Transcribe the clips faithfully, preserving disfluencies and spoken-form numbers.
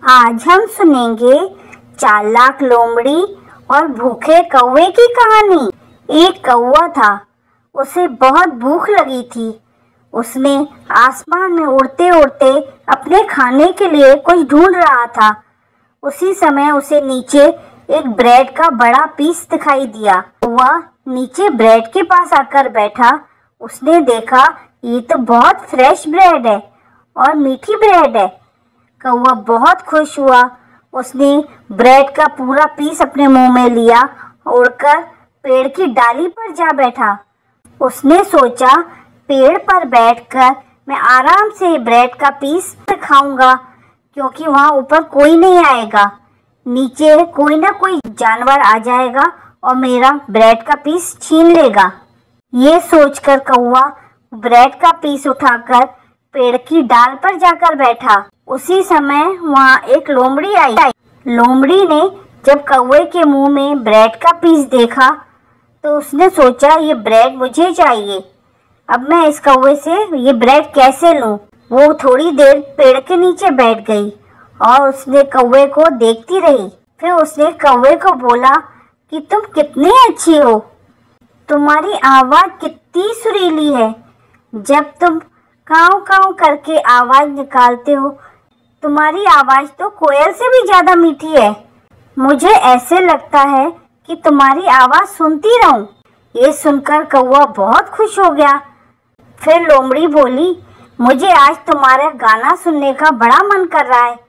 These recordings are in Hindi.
आज हम सुनेंगे चालाक लोमड़ी और भूखे कौवे की कहानी। एक कौवा था, उसे बहुत भूख लगी थी। उसने आसमान में उड़ते उड़ते अपने खाने के लिए कुछ ढूंढ रहा था। उसी समय उसे नीचे एक ब्रेड का बड़ा पीस दिखाई दिया। कौवा नीचे ब्रेड के पास आकर बैठा। उसने देखा, ये तो बहुत फ्रेश ब्रेड है और मीठी ब्रेड है। कौवा बहुत खुश हुआ। उसने ब्रेड का पूरा पीस अपने मुंह में लिया, उड़कर पेड़ की डाली पर जा बैठा। उसने सोचा, पेड़ पर बैठकर मैं आराम से ब्रेड का पीस खाऊंगा, क्योंकि वहाँ ऊपर कोई नहीं आएगा। नीचे कोई ना कोई जानवर आ जाएगा और मेरा ब्रेड का पीस छीन लेगा। ये सोचकर कौवा ब्रेड का पीस उठाकर पेड़ की डाल पर जाकर बैठा। उसी समय वहाँ एक लोमड़ी आई। लोमड़ी ने जब कौवे के मुंह में ब्रेड का पीस देखा तो उसने सोचा, ये ब्रेड मुझे चाहिए। अब मैं इस कौवे से ये ब्रेड कैसे लूं? वो थोड़ी देर पेड़ के नीचे बैठ गई और उसने कौवे को देखती रही। फिर उसने कौवे को बोला कि तुम कितनी अच्छी हो, तुम्हारी आवाज़ कितनी सुरीली है। जब तुम काव काव करके आवाज़ निकालते हो, तुम्हारी आवाज़ तो कोयल से भी ज़्यादा मीठी है। मुझे ऐसे लगता है कि तुम्हारी आवाज़ सुनती रहूं। ये सुनकर कौवा बहुत खुश हो गया। फिर लोमड़ी बोली, मुझे आज तुम्हारा गाना सुनने का बड़ा मन कर रहा है।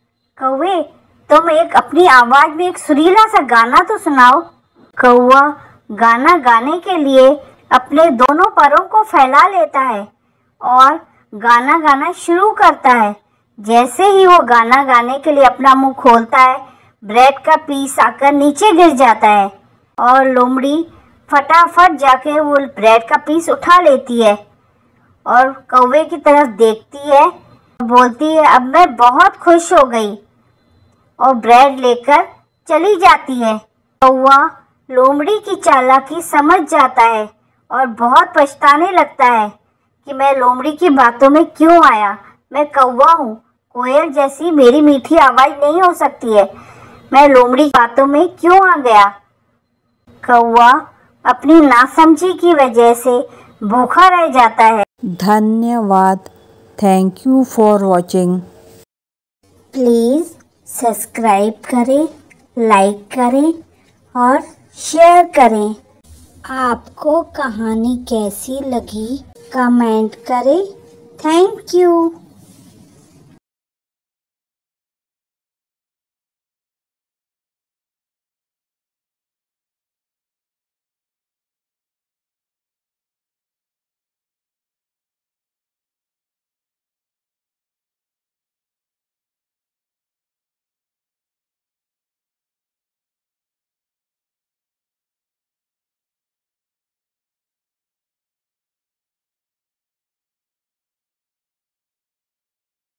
कौवे, तुम एक अपनी आवाज़ में एक सुरीला सा गाना तो सुनाओ। कौवा गाना गाने के लिए अपने दोनों पैरों को फैला लेता है और गाना गाना शुरू करता है। जैसे ही वो गाना गाने के लिए अपना मुंह खोलता है, ब्रेड का पीस आकर नीचे गिर जाता है और लोमड़ी फटाफट जाके वो ब्रेड का पीस उठा लेती है और कौवे की तरफ देखती है, बोलती है, अब मैं बहुत खुश हो गई, और ब्रेड लेकर चली जाती है। कौवा लोमड़ी की चालाकी समझ जाता है और बहुत पछताने लगता है कि मैं लोमड़ी की बातों में क्यों आया। मैं कौवा हूँ, कोयल जैसी मेरी मीठी आवाज़ नहीं हो सकती है। मैं लोमड़ी की बातों में क्यों आ गया। कौवा अपनी नासमझी की वजह से भूखा रह जाता है। धन्यवाद। Thank you for watching. Please subscribe करें, लाइक करें और शेयर करें। आपको कहानी कैसी लगी कमेंट करें। Thank you.